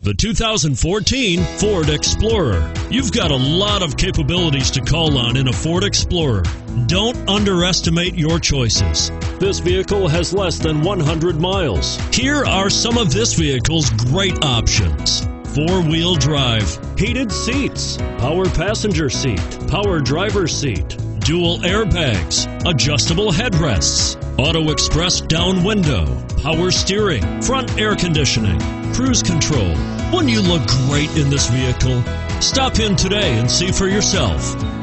The 2014 Ford Explorer. You've got a lot of capabilities to call on in a Ford Explorer. Don't underestimate your choices. This vehicle has less than 100 miles. Here are some of this vehicle's great options: four-wheel drive, heated seats, power passenger seat, power driver seat, dual airbags, adjustable headrests, auto express down window, power steering, front air conditioning, cruise control. Wouldn't you look great in this vehicle? Stop in today and see for yourself.